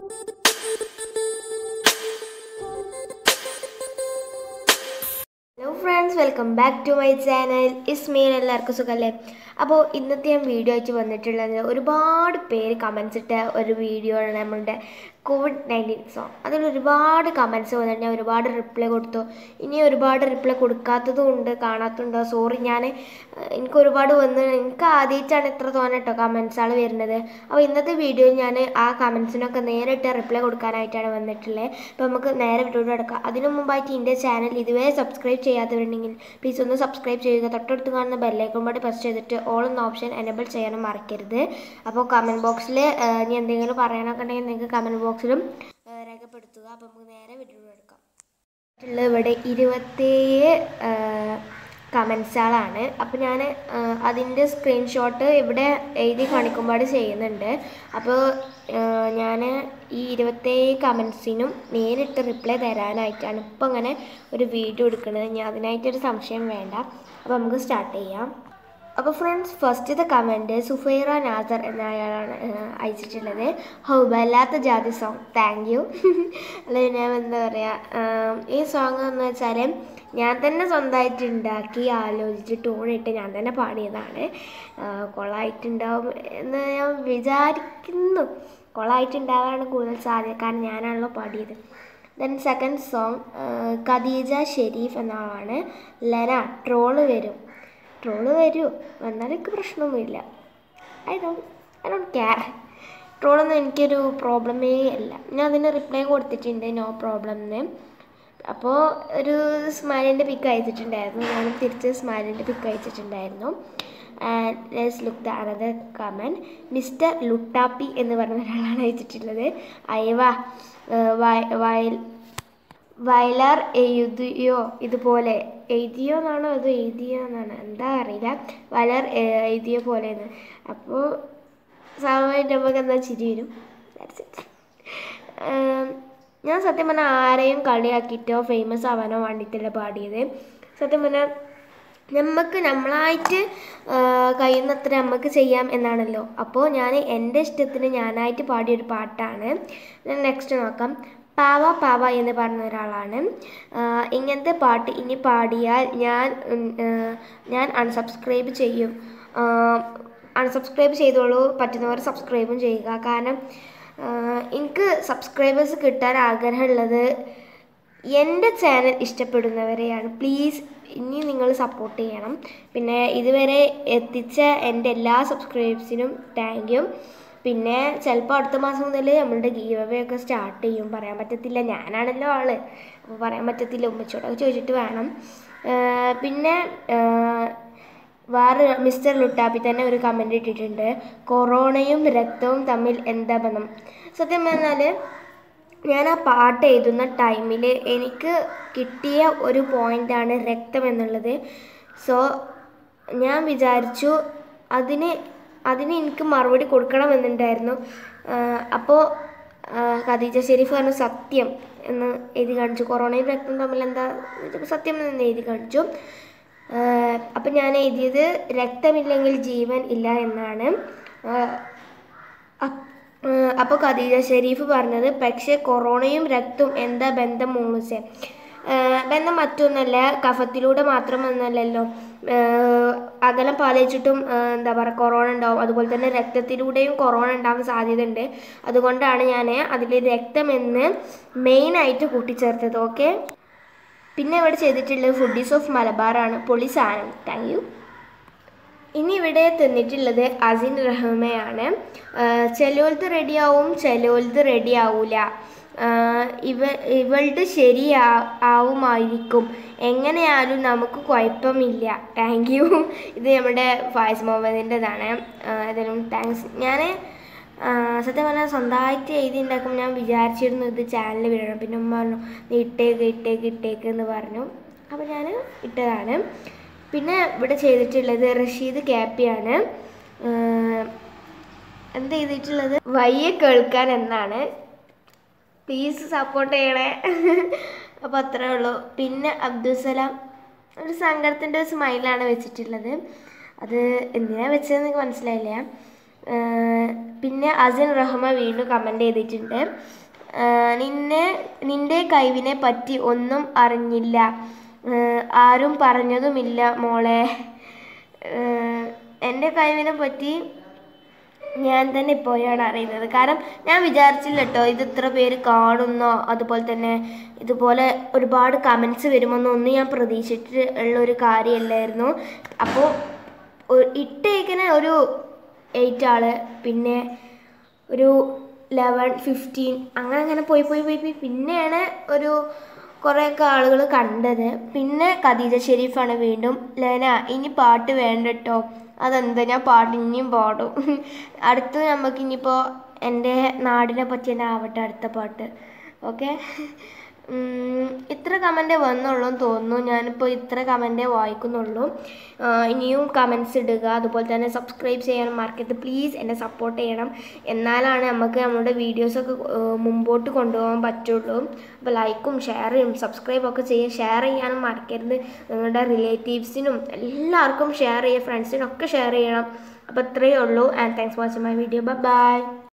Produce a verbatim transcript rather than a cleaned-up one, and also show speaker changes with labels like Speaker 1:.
Speaker 1: Hello friends, welcome back to my channel. Ismail എല്ലാവർക്കും സുഖല്ലേ? അപ്പോൾ ഇന്നത്തെ ഞാൻ വീഡിയോ ആയിട്ട് വന്നിട്ടുള്ളത് ഒരുപാട് പേര് കമൻസ് ഇട്ട ഒരു വീഡിയോ ആണ് നമ്മളുടെ കോവിഡ് നയൻറ്റീൻ സോങ്. അതിൽ ഒരുപാട് കമൻസ് വന്നിട്ട് ഞാൻ ഒരുപാട് റിപ്ലൈ കൊടുത്തു. ഇനി ഒരുപാട് റിപ്ലൈ കൊടുക്കാത്തതും ഉണ്ട്, കാണാത്തതുണ്ടോ സോറി. ഞാൻ എനിക്ക് ഒരുപാട് വന്ന് എനിക്ക് ആദ്യമായിട്ടാണ് ഇത്ര തോന്നെ കേട്ടോ കമൻസുകൾ വരുന്നത്. അപ്പോൾ ഇന്നത്തെ വീഡിയോയിൽ ഞാൻ ആ കമൻസിനൊക്കെ നേരിട്ട് റിപ്ലൈ കൊടുക്കാനായിട്ടാണ് വന്നിട്ടുള്ളത്. അപ്പോൾ നമുക്ക് നേരെ വീഡിയോ എടുക്കാം. അതിനു മുമ്പായിട്ട് എൻ്റെ ചാനൽ ഇതുവരെ സബ്സ്ക്രൈബ് ചെയ്യാത്തവരുണ്ടെങ്കിൽ പ്ലീസ് ഒന്ന് സബ്സ്ക്രൈബ് ചെയ്യുക. തൊട്ടടുത്ത് കാണുന്ന ബെല്ലൈക്കൺ കൂടി പ്രസ് ചെയ്തിട്ട് ഓൾ എന്ന ഓപ്ഷൻ എനേബിൾ ചെയ്യാനും മറക്കരുത്. അപ്പോൾ കമൻറ്റ് ബോക്സിൽ ഇനി എന്തെങ്കിലും പറയാനൊക്കെ ഉണ്ടെങ്കിൽ നിങ്ങൾക്ക് കമൻറ്റ് ബോക്സിലും രേഖപ്പെടുത്തുക. അപ്പോൾ നമുക്ക് നേരെ വീഡിയോ എടുക്കാം. ഇവിടെ ഇരുപത്തേഴ് കമൻസുകളാണ്. അപ്പോൾ ഞാൻ അതിൻ്റെ സ്ക്രീൻഷോട്ട് ഇവിടെ എഴുതി കാണിക്കുമ്പോൾ ചെയ്യുന്നുണ്ട്. അപ്പോൾ ഞാൻ ഈ ഇരുപത്തേഴ് കമൻസിനും നേരിട്ട് റിപ്ലൈ തരാനായിട്ടാണ് ഇപ്പോൾ അങ്ങനെ ഒരു വീഡിയോ എടുക്കുന്നത്. ഞാൻ അതിനായിട്ടൊരു സംശയം വേണ്ട. അപ്പോൾ നമുക്ക് സ്റ്റാർട്ട് ചെയ്യാം. അപ്പോൾ ഫ്രണ്ട്സ്, ഫസ്റ്റത്തെ കമൻറ്റ് സുഫൈറ നാസർ എന്ന അയാളാണ് അയച്ചിട്ടുള്ളത്. ഹൗ വല്ലാത്ത ജാതി സോങ്, താങ്ക് യു. അല്ലെങ്കിൽ ഞാൻ എന്താ പറയുക, ഈ സോങ് എന്ന് വെച്ചാൽ ഞാൻ തന്നെ സ്വന്തമായിട്ട് ഉണ്ടാക്കി ആലോചിച്ച് ടൂണിട്ട് ഞാൻ തന്നെ പാടിയതാണ്. കൊളായിട്ടുണ്ടാവും എന്ന് ഞാൻ വിചാരിക്കുന്നു. കൊളായിട്ടുണ്ടാകാനാണ് കൂടുതൽ സാധ്യത, കാരണം ഞാനാണല്ലോ പാടിയത്. Then second song Khadeeja Sharif എന്ന ആളാണ്. ലെന ട്രോള് വരും. ട്രോള് വരൂ, വന്നാൽ എനിക്ക് പ്രശ്നമൊന്നുമില്ല. I don't I don't care. ട്രോളൊന്നും എനിക്കൊരു പ്രോബ്ലമേ അല്ല. ഞാൻ അതിന് റിപ്ലൈ കൊടുത്തിട്ടുണ്ട്, നോ പ്രോബ്ലം എന്ന്. അപ്പോൾ ഒരു സ്മൈലിൻ്റെ പിക്ക് അയച്ചിട്ടുണ്ടായിരുന്നു. ഞാനും തിരിച്ച് സ്മൈലിൻ്റെ പിക്ക് അയച്ചിട്ടുണ്ടായിരുന്നു. And let's look the another comment. Mister Luttappi എന്ന് പറഞ്ഞ ഒരാളാണ് അയച്ചിട്ടുള്ളത്. അയവാ വയൽ വയലാർ എഴുതിയോ, ഇതുപോലെ എഴുതിയോ എന്നാണോ അത് എഴുതിയോ എന്നാണ് എന്താ അറിയില്ല, വയലാർ എഴുതിയ പോലെയെന്ന്. അപ്പോൾ സ്വാഭാവികമായിട്ട് നമുക്ക് എന്താ ചിരി വരും. That's it. ഞാൻ സത്യം പറഞ്ഞാൽ ആരെയും കളിയാക്കിയിട്ടോ ഫേമസ് ആവാനോ വേണ്ടിയിട്ടല്ല പാടിയത്. സത്യം പറഞ്ഞാൽ നമുക്ക് നമ്മളായിട്ട് കഴിയുന്നത്ര നമുക്ക് ചെയ്യാം എന്നാണല്ലോ. അപ്പോൾ ഞാൻ എൻ്റെ ഇഷ്ടത്തിന് ഞാനായിട്ട് പാടിയൊരു പാട്ടാണ്. നെക്സ്റ്റ് നോക്കാം. പാവ പാവ എന്ന് പറഞ്ഞ ഒരാളാണ്. ഇങ്ങനത്തെ പാട്ട് ഇനി പാടിയാൽ ഞാൻ ഞാൻ അൺസബ്സ്ക്രൈബ് ചെയ്യും. അൺസബ്സ്ക്രൈബ് ചെയ്തോളൂ, പറ്റുന്നവർ സബ്സ്ക്രൈബും ചെയ്യുക. കാരണം എനിക്ക് സബ്സ്ക്രൈബേഴ്സ് കിട്ടാൻ ആഗ്രഹമുള്ളത് എൻ്റെ ചാനൽ ഇഷ്ടപ്പെടുന്നവരെയാണ്. പ്ലീസ് ഇനി നിങ്ങൾ സപ്പോർട്ട് ചെയ്യണം. പിന്നെ ഇതുവരെ എത്തിച്ച എൻ്റെ എല്ലാ സബ്സ്ക്രൈബ്സിനും താങ്ക് യു. പിന്നെ ചിലപ്പോൾ അടുത്ത മാസം മുതൽ നമ്മളുടെ ഗീവ് അവേ ഒക്കെ സ്റ്റാർട്ട് ചെയ്യും. പറയാൻ പറ്റത്തില്ല, ഞാനാണല്ലോ ആള്, അപ്പോൾ പറയാൻ പറ്റത്തില്ല. ഉമ്മച്ചോടൊക്കെ ചോദിച്ചിട്ട് വേണം. പിന്നെ വേറെ മിസ്റ്റർ ലുട്ടാപ്പി തന്നെ ഒരു കമൻറ്റ് ഇട്ടിട്ടുണ്ട്. കൊറോണയും രക്തവും തമ്മിൽ എന്താ ബന്ധം? സത്യം പറഞ്ഞാൽ ഞാൻ ആ പാട്ട് എഴുതുന്ന ടൈമിൽ എനിക്ക് കിട്ടിയ ഒരു പോയിൻ്റാണ് രക്തം എന്നുള്ളത്. സോ ഞാൻ വിചാരിച്ചു അതിന് അതിന് എനിക്ക് മറുപടി കൊടുക്കണമെന്നുണ്ടായിരുന്നു. അപ്പോൾ ഖദീജ ഷെരീഫ് പറഞ്ഞു സത്യം എന്ന് എഴുതി കാണിച്ചു. കൊറോണയും രക്തം തമ്മിൽ എന്താ സത്യം എന്ന് എഴുതി കാണിച്ചു. അപ്പം ഞാൻ എഴുതിയത് രക്തമില്ലെങ്കിൽ ജീവൻ ഇല്ല എന്നാണ്. അപ്പോൾ ഖദീജ ഷെരീഫ് പറഞ്ഞത് പക്ഷേ കൊറോണയും രക്തവും എന്താ ബന്ധം മൂസേ? ബന്ധം മറ്റൊന്നല്ല, കഫത്തിലൂടെ മാത്രം ഒന്നല്ലല്ലോ. അകലം പാലിച്ചിട്ടും എന്താ പറയുക കൊറോണ ഉണ്ടാവും. അതുപോലെ തന്നെ രക്തത്തിലൂടെയും കൊറോണ ഉണ്ടാവാൻ സാധ്യത ഉണ്ട്. അതുകൊണ്ടാണ് ഞാൻ അതിൽ രക്തമെന്ന് മെയിനായിട്ട് കൂട്ടിച്ചേർത്തത്. ഓക്കെ. പിന്നെ ഇവിടെ ചെയ്തിട്ടുള്ളത് ഫുഡീസ് ഓഫ് മലബാറാണ്. പൊളി സാധനം, താങ്ക് യു. ഇനി ഇവിടെ തന്നിട്ടുള്ളത് അസിൻ റഹ്മയാണ്. ചിലോൽത് റെഡിയാവും, ചിലോൽത് റെഡി ആവൂല. ഇവ ഇവളുടെ ശരിയാ ആവുമായിരിക്കും. എങ്ങനെയാലും നമുക്ക് കുഴപ്പമില്ല, താങ്ക് യു. ഇത് നമ്മുടെ ഫായിസ് മുഹമ്മദിൻ്റെതാണ്. ഏതായാലും താങ്ക്സ്. ഞാൻ സത്യം പറഞ്ഞാൽ സ്വന്തമായിട്ട് എഴുതി ഉണ്ടാക്കുമ്പോൾ ഞാൻ വിചാരിച്ചിരുന്നു ഇത് ചാനലിൽ വിടണം. പിന്നെ ഉമ്മ പറഞ്ഞു നീ ഇട്ടേക്ക് ഇട്ടേക്ക് ഇട്ടേക്ക് എന്ന് പറഞ്ഞു. അപ്പോൾ ഞാൻ ഇട്ടതാണ്. പിന്നെ ഇവിടെ ചെയ്തിട്ടുള്ളത് റഷീദ് ക്യാപ്പിയാണ്. എന്ത് ചെയ്തിട്ടുള്ളത് വയ്യ കേൾക്കാൻ എന്നാണ്. പ്ലീസ് സപ്പോർട്ട് ചെയ്യണേ. അപ്പോൾ അത്രേ ഉള്ളൂ. പിന്നെ അബ്ദുസലാം ഒരു സങ്കടത്തിൻ്റെ സ്മൈലാണ് വെച്ചിട്ടുള്ളത്. അത് എന്തിനാണ് വെച്ചതെന്ന് എനിക്ക് മനസ്സിലായില്ല. പിന്നെ അസിൻ റഹ്മ വീണ്ടും കമൻറ്റ് ചെയ്തിട്ടുണ്ട്. നിന്നെ നിൻ്റെ കഴിവിനെ പറ്റി ഒന്നും അറിഞ്ഞില്ല, ആരും പറഞ്ഞതുമില്ല മോളെ. എൻ്റെ കഴിവിനെ പറ്റി ഞാൻ തന്നെ ഇപ്പോഴാണ് അറിയുന്നത്. കാരണം ഞാൻ വിചാരിച്ചില്ല കേട്ടോ ഇത് ഇത്ര പേര് കാണുന്നോ, അതുപോലെ തന്നെ ഇതുപോലെ ഒരുപാട് കമൻറ്റ്സ് വരുമെന്നൊന്നും ഞാൻ പ്രതീക്ഷിച്ചിട്ട് ഉള്ളൊരു കാര്യമല്ലായിരുന്നു. അപ്പോൾ ഇട്ടേക്കിന് ഒരു എയ്റ്റ് ആൾ, പിന്നെ ഒരു ലെവൻ ഫിഫ്റ്റീൻ അങ്ങനെ അങ്ങനെ പോയി പോയി പോയി പോയി പിന്നെയാണ് ഒരു കുറേയൊക്കെ ആളുകൾ കണ്ടത്. പിന്നെ ഖദീജ ഷെരീഫാണ് വീണ്ടും ലെന ഇനി പാട്ട് വേണ്ട കേട്ടോ. അതെന്താ, ഞാൻ പാട്ട് ഇനിയും പാടും. അടുത്ത് നമുക്ക് ഇനിയിപ്പോൾ എൻ്റെ നാടിനെ പറ്റി തന്നെ ആവട്ടെ അടുത്ത പാട്ട്. ഓക്കെ, ഇത്ര കമൻറ്റേ വന്നുള്ളൂ എന്ന് തോന്നുന്നു. ഞാനിപ്പോൾ ഇത്ര കമൻറ്റേ വായിക്കുന്നുള്ളൂ. ഇനിയും കമൻറ്റ്സ് ഇടുക, അതുപോലെ തന്നെ സബ്സ്ക്രൈബ് ചെയ്യാനും മറക്കരുത്. പ്ലീസ് എന്നെ സപ്പോർട്ട് ചെയ്യണം, എന്നാലാണ് നമുക്ക് നമ്മുടെ വീഡിയോസൊക്കെ മുമ്പോട്ട് കൊണ്ടുപോകാൻ പറ്റുള്ളൂ. അപ്പോൾ ലൈക്കും ഷെയറും സബ്സ്ക്രൈബൊക്കെ ചെയ്യുക, ഷെയർ ചെയ്യാനും മറക്കരുത്. നിങ്ങളുടെ റിലേറ്റീവ്സിനും എല്ലാവർക്കും ഷെയർ ചെയ്യുക, ഫ്രണ്ട്സിനൊക്കെ ഷെയർ ചെയ്യണം. അപ്പോൾ ഇത്രയേ ഉള്ളൂ. And thanks for watching my video. Bye by.